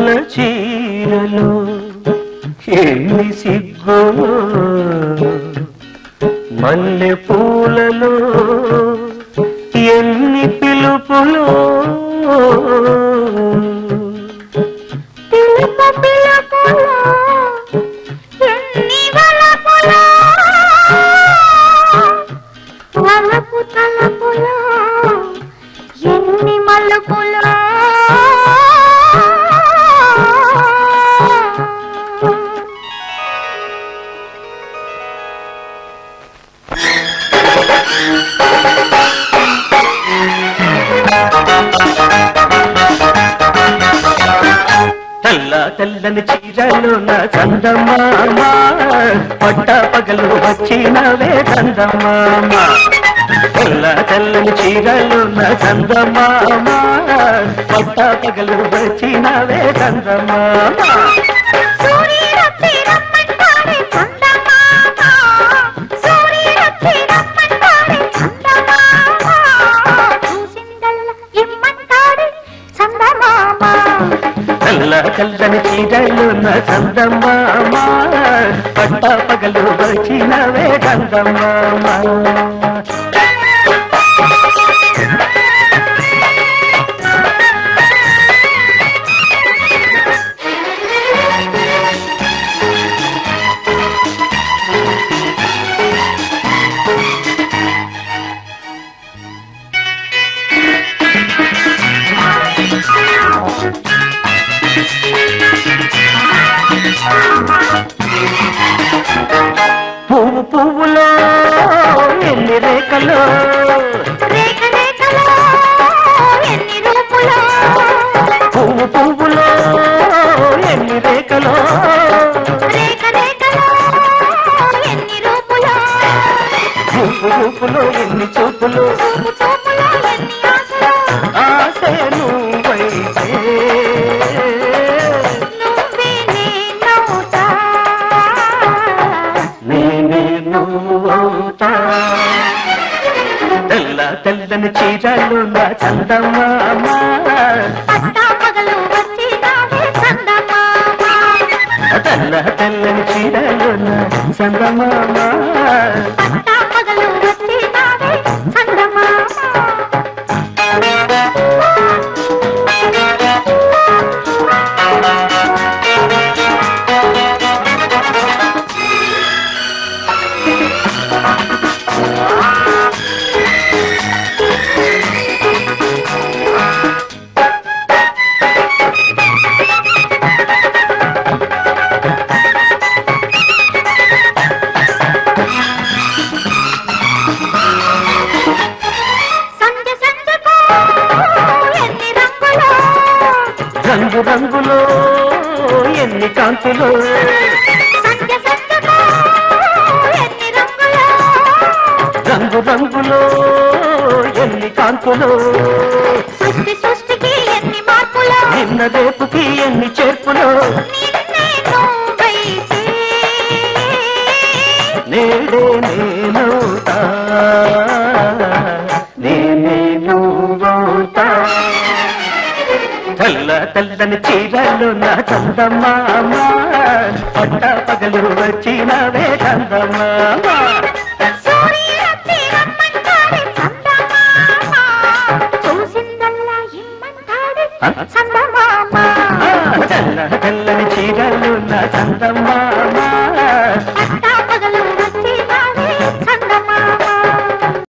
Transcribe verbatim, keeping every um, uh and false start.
తెల్ల చీరలో ఎన్ని సిగ్గులో మల్లె పూలలో ఎన్ని పిలుపులో పిలుపు పిలుపులో ఎన్ని వలపులో వలపు తలపులో ఎన్ని మలుపులో తెల్ల తెల్లని చీరలు నా చందమామ పట్ట పగలు వచ్చినవే చందమామ తెల్ల తెల్లని చీరలు నా చందమామ పట్ట పగలు వచ్చినవే చందమామ తెల్ల తెల్లని చీరలు నా చందమామ పట్ట పగలు వచ్చినవే చందమామ పువ్వు పువ్వులో ఎన్ని రేఖలో రేఖ రేఖలో ఎన్ని రూపులో పువ్వు పువ్వులో ఎన్ని రేఖలో రేఖ రేఖలో ఎన్ని రూపులో రూపు రూపులో ఎన్ని చూపులు చూపు చూపులో ఎన్ని ఆశలో ఆశే నువ్వైతే నువ్వే నేనవుతా నేనే నువ్వవుతా తెల్ల తెల్లని చీరలు నా చందమామ పట్టా పగలు వచ్చినావే చందమామ తెల్ల తెల్లని చీరలు నా చందమామ పట్టా పగలు వచ్చినావే చందమామ సంజ సంజకు ఎన్ని రంగులో రంగు రంగులో ఎన్ని కాంతులు సంజ సంజకు ఎన్ని రంగులో రంగు రంగులో ఎన్ని కాంతులు సృష్టి సృష్టికి ఎన్ని మార్పులో నిన్న రేపుకి ఎన్ని చేర్పులు నిన్నే నువ్వైతే నేడే నేనవుతా నేనే నువ్వవుతా తెల్ల తెల్లని చీరలు నా చందమామ పట్ట పగలు వచ్చినవే చందమామ సూర్యుడొచ్చి రమ్మంటాడే చందమామ చూసిందల్లా ఇమ్మంటాడే చందమామ తెల్ల తెల్లని చీరలు నా చందమామ